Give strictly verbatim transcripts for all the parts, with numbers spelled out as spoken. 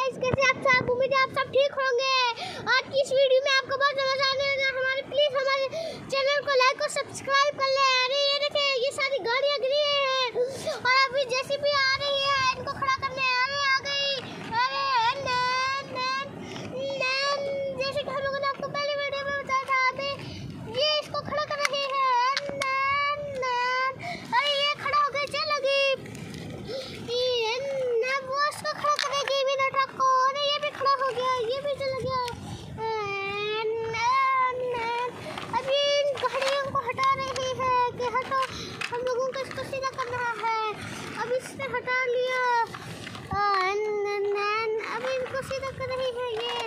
Guys, कैसे आप सब? उम्मीद है आप सब ठीक होंगे। आज की इस वीडियो में आपको बहुत मजा आने वाला है। हमारे प्लीज हमारे चैनल को लाइक और सब्सक्राइब कर ले। अरे ये देखिए, ये सारी गाड़ियां गिरी हैं और अभी जेसीबी आ रही है इनको खड़ा करने। अरे आ गई। अरे नैन नैन नैन जैसे कि हम लोगों ने आपको पहले वीडियो में बताया था, अभी ये इसको खड़ा कर रही है। नैन नैन अरे ये खड़ा हो गई, चल लगी खड़ा करेगी बिना ट्रक को। अरे ये भी खड़ा हो गया, ये भी चला गया। अभी इन गाड़ियों को हटा रही है कि हटो, हम लोगों को इसको सीधा करना है। अब इसने हटा लिया, अभी इनको सीधा कर रही है ये।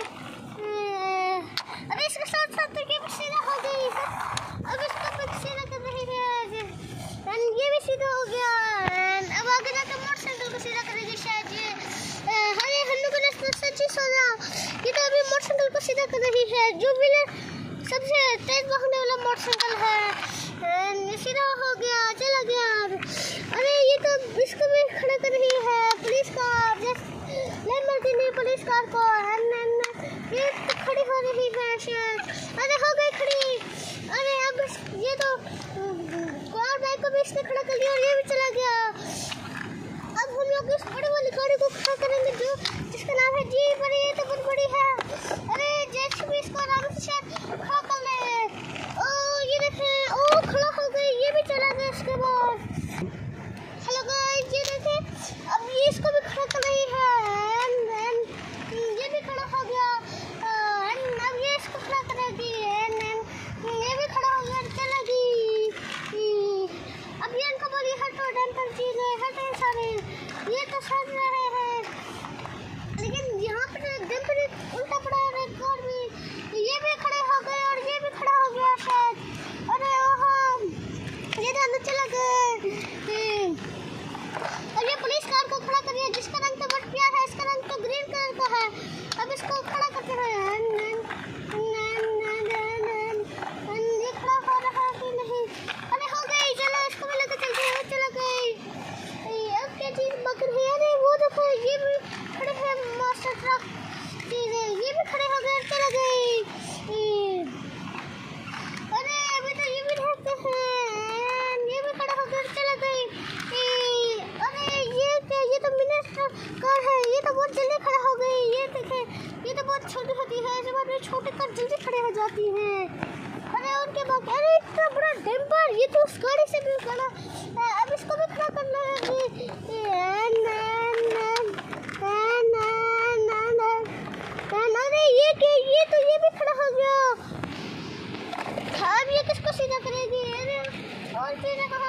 अरे इसके साथ साथ तो ये भी सीधा हो गई। अब इसको भी सीधा कर रही है, ये भी सीधा हो गया। अब आगे जाकर मोटरसाइकिल को सीधा करेगी शायद ये। अरे हम लोगों ने सच्ची सोचा, ये तो अभी मोटरसाइकिल को सीधा कर रही है। जो व्हीलर सबसे तेज भागने वाला मोटरसाइकिल है, सीधा हो गया, चला गया। अरे ये तो इसको भी खड़ा कर रही है पुलिस कार, लाइन मारती नहीं पुलिस कार को। ये तो खड़ी हो रही है शायद। अरे हो गई खड़ी। अरे अब ये तो कार बाइक को भी इसने खड़ा कर लिया और ये भी चला गया। अब हम लोग इस बड़ी वाली गाड़ी को खड़ा करेंगे जो जिसका नाम है जी, पर ये तो बहुत बड़ी है। अरे जेसीबी इसको आराम से शायद खड़ा कर ले। ओ ये देखिए, ओ खड़ा हो गई, ये भी चला गया। इसके बाद हेलो गाइस, ये देखिए अब ये इसको भी खड़ा कर रही है। एंड एंड ये भी खड़ा हो गया। एंड अब ये इसको खड़ा करेगी। एंड ये भी खड़ा हो गया, चलेगी। अब ये इनको बोली हटो, डंपर चीजें हटे सारे, ये तो सड़ रहे हैं। लेकिन यहाँ पर डंपर उल्टा पड़ा है कार भी। ये भी खड़े हो गए और ये भी खड़ा हो गया शायद। अरे ओहो, ये तो अंदर चला गए। और ये पुलिस कार को खड़ा करिए जिसका रंग तो बहुत प्यारा है, इसका रंग तो ग्रीन कलर का है। अब इसको खड़ा करते हैं। ये खड़ा हो रहा है कि नहीं? अरे हो गई, चलो इसको भी लेकर चलते हैं। चला गई। अब क्या चीज बक रही है? अरे वो देखो, ये भी खड़े हैं मास्टर ट्रक चीजें, ये भी खड़े हो गए, चला गई। अरे अभी तो ये भी रहते हैं, ये भी खड़ा हो गया, चला गई। अरे ये क्या, ये तो मिनिस्टर कार है, ये तो बहुत जल्दी खड़ा हो गई। ये देखे, ये तो बहुत छोटी होती है, जब आप छोटे कार जल्दी खड़े हो जाती हैं। अरे उनके बाद अरे इतना बड़ा डंपर, ये तो उस गाड़ी से भी बड़ा। अब इसको भी खड़ा करना है। अरे ये क्या, ये तो ये भी खड़ा हो गया। अब ये किसको सीधा करेगी? अरे और सीधा